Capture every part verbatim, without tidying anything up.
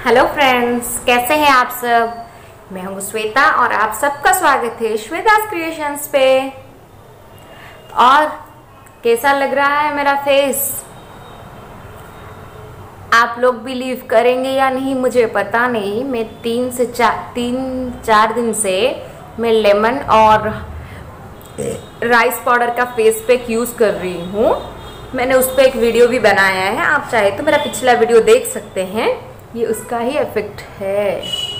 Hello friends, कैसे हैं आप सब। मैं हूं श्वेता और आप सबका स्वागत है swetacreations पे। और कैसा लग रहा है मेरा फेस, आप लोग बिलीव करेंगे या नहीं मुझे पता नहीं। मैं तीन से चार तीन चार दिन से मैं लेमन और राइस पाउडर का फेस पैक यूज कर रही हूँ। मैंने उस पर एक वीडियो भी बनाया है, आप चाहे तो मेरा पिछला वीडियो देख सकते हैं। ये उसका ही इफेक्ट है,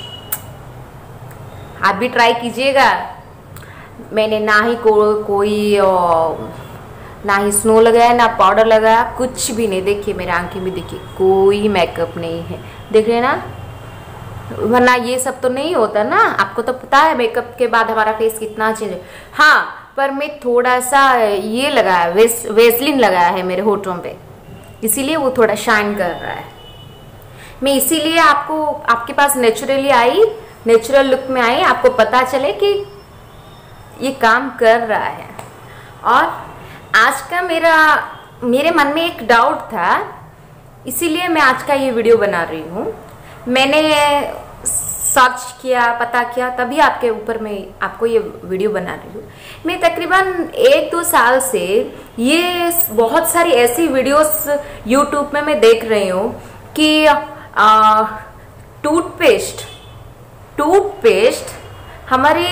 आप भी ट्राई कीजिएगा। मैंने ना ही को, कोई ना ही स्नो लगाया ना पाउडर लगाया, कुछ भी नहीं। देखिए मेरे आंखें में, देखिए कोई मेकअप नहीं है, देख रहे हैं ना। वरना ये सब तो नहीं होता ना, आपको तो पता है मेकअप के बाद हमारा फेस कितना चेंज है। हाँ, पर मैं थोड़ा सा ये लगाया, वेस वेसलिन लगाया है मेरे होठों पे, इसीलिए वो थोड़ा शाइन कर रहा है। मैं इसीलिए आपको आपके पास नेचुरली आई, नेचुरल लुक में आई, आपको पता चले कि ये काम कर रहा है। और आज का मेरा मेरे मन में एक डाउट था, इसीलिए मैं आज का ये वीडियो बना रही हूँ। मैंने सर्च किया, पता किया, तभी आपके ऊपर मैं आपको ये वीडियो बना रही हूँ। मैं तकरीबन एक दो साल से ये बहुत सारी ऐसी वीडियोस यूट्यूब में मैं देख रही हूँ कि टूथपेस्ट टूथपेस्ट हमारे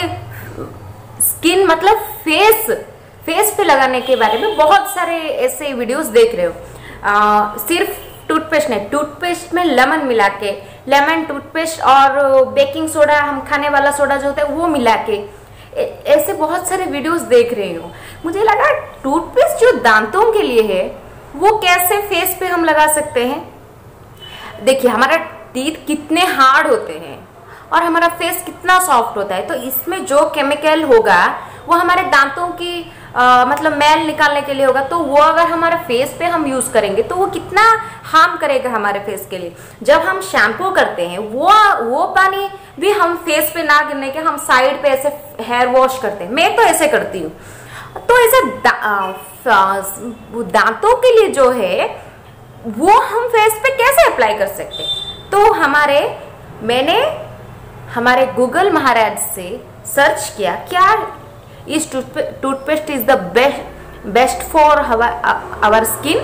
स्किन मतलब फेस फेस पे लगाने के बारे में बहुत सारे ऐसे वीडियोस देख रहे हो। आ, सिर्फ टूथपेस्ट नहीं, टूथपेस्ट में लेमन मिला के, लेमन टूथपेस्ट और बेकिंग सोडा, हम खाने वाला सोडा जो होता है वो मिला के, ऐसे बहुत सारे वीडियोस देख रही हूँ। मुझे लगा टूथपेस्ट जो दांतों के लिए है वो कैसे फेस पे हम लगा सकते हैं। देखिए हमारा टीथ कितने हार्ड होते हैं और हमारा फेस कितना सॉफ्ट होता है, तो इसमें जो केमिकल होगा वो हमारे दांतों की आ, मतलब मैल निकालने के लिए होगा। तो वो अगर हमारे फेस पे हम यूज करेंगे तो वो कितना हार्म करेगा हमारे फेस के लिए। जब हम शैम्पू करते हैं वो वो पानी भी हम फेस पे ना गिरने के हम साइड पे ऐसे हेयर वॉश करते हैं, मैं तो ऐसे करती हूँ। तो ऐसे दा, दांतों के लिए जो है वो हम फेस पे कैसे अप्लाई कर सकते हैं। तो हमारे मैंने हमारे गूगल महाराज से सर्च किया, क्या इस toothpaste is the best best for our skin.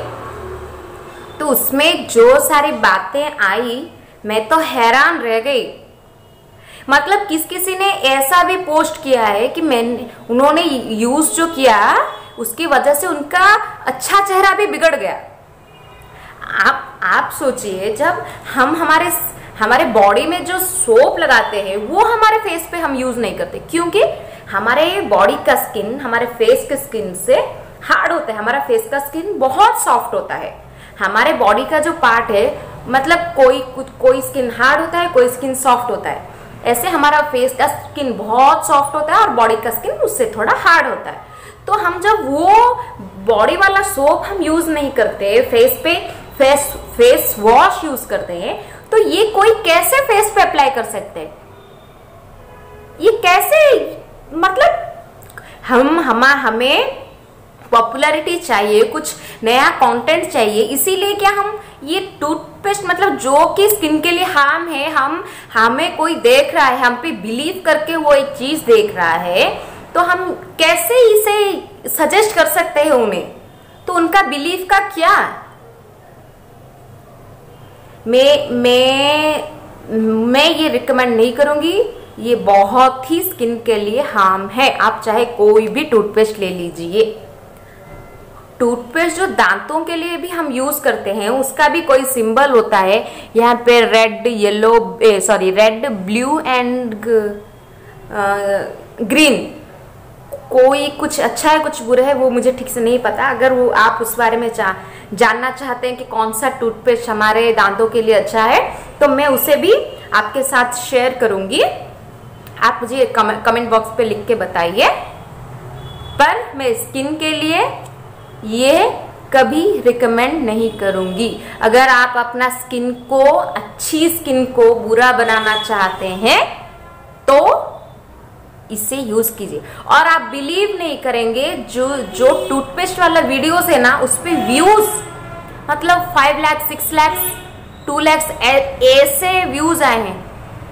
तो उसमें जो सारी बातें आई मैं तो हैरान रह गई। मतलब किस किसी ने ऐसा भी पोस्ट किया है कि मैंने उन्होंने यूज जो किया उसकी वजह से उनका अच्छा चेहरा भी बिगड़ गया। आप आप सोचिए, जब हम हमारे हमारे बॉडी में जो सोप लगाते हैं वो हमारे फेस पे हम यूज नहीं करते, क्योंकि हमारे बॉडी का स्किन हमारे फेस के स्किन से हार्ड होता है। हमारा फेस का स्किन बहुत सॉफ्ट होता है। हमारे बॉडी का जो पार्ट है, मतलब कोई कुछ कोई स्किन हार्ड होता है, कोई स्किन सॉफ्ट होता है। ऐसे हमारा फेस का स्किन बहुत सॉफ्ट होता है और बॉडी का स्किन उससे थोड़ा हार्ड होता है। तो हम जब वो बॉडी वाला सोप हम यूज नहीं करते, फेस पे फेस फेस वॉश यूज करते हैं, तो ये कोई कैसे फेस पे अप्लाई कर सकते हैं। ये कैसे, मतलब हम हम हमें पॉपुलैरिटी चाहिए, कुछ नया कंटेंट चाहिए, इसीलिए क्या हम ये टूथपेस्ट मतलब जो कि स्किन के लिए हार्म है, हम हमें कोई देख रहा है, हम पे बिलीव करके वो एक चीज देख रहा है, तो हम कैसे इसे सजेस्ट कर सकते हैं उन्हें। तो उनका बिलीव का क्या। मैं मैं मैं ये रिकमेंड नहीं करूंगी, ये बहुत ही स्किन के लिए हार्म है। आप चाहे कोई भी टूथपेस्ट ले लीजिए। टूथपेस्ट जो दांतों के लिए भी हम यूज करते हैं उसका भी कोई सिंबल होता है, यहाँ पे red yellow sorry red blue and green, कोई कुछ अच्छा है कुछ बुरा है वो मुझे ठीक से नहीं पता। अगर वो आप उस बारे में चा, जानना चाहते हैं कि कौन सा टूथपेस्ट हमारे दांतों के लिए अच्छा है, तो मैं उसे भी आपके साथ शेयर करूंगी। आप मुझे कमेंट बॉक्स पे लिख के बताइए। पर मैं स्किन के लिए ये कभी रिकमेंड नहीं करूंगी। अगर आप अपना स्किन को, अच्छी स्किन को बुरा बनाना चाहते हैं तो इसे यूज कीजिए। और आप बिलीव नहीं करेंगे, जो जो टूथपेस्ट वाला वीडियोस है ना, उस पे व्यूज मतलब five lakh six lakh two lakhs ऐसे व्यूज आए हैं,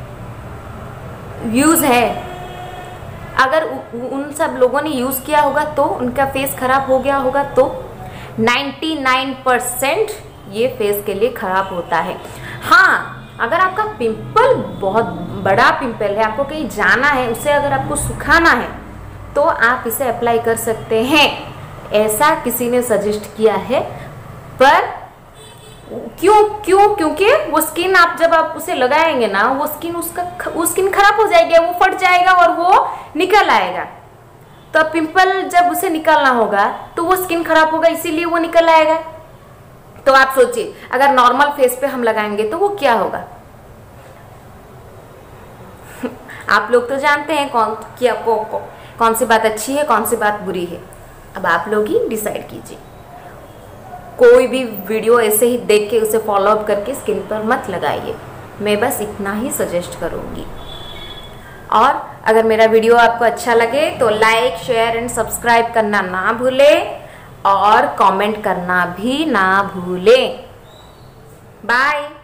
व्यूज है। अगर उ, उन सब लोगों ने यूज किया होगा तो उनका फेस खराब हो गया होगा तो निन्यानवे परसेंट ये फेस के लिए खराब होता है। हाँ, अगर आपका पिंपल बहुत बड़ा पिंपल है, आपको कहीं जाना है, उसे अगर आपको सुखाना है तो आप इसे अप्लाई कर सकते हैं, ऐसा किसी ने सजेस्ट किया है। पर क्यों क्यों क्योंकि वो स्किन आप जब आप उसे लगाएंगे ना, वो स्किन उसका वो स्किन खराब हो जाएगी, वो फट जाएगा और वो निकल आएगा। तो अब पिंपल जब उसे निकालना होगा तो वो स्किन खराब होगा, इसीलिए वो निकल आएगा। तो आप सोचिए, अगर नॉर्मल फेस पे हम लगाएंगे तो वो क्या होगा। आप लोग तो जानते हैं कौन क्या को, को, कौन सी बात अच्छी है, कौन सी बात बुरी है। अब आप लोग ही डिसाइड कीजिए। कोई भी वीडियो ऐसे ही देख के उसे फॉलो अप करके स्किन पर मत लगाइए, मैं बस इतना ही सजेस्ट करूंगी। और अगर मेरा वीडियो आपको अच्छा लगे तो लाइक, शेयर एंड सब्सक्राइब करना ना भूलें और कमेंट करना भी ना भूलें। बाय।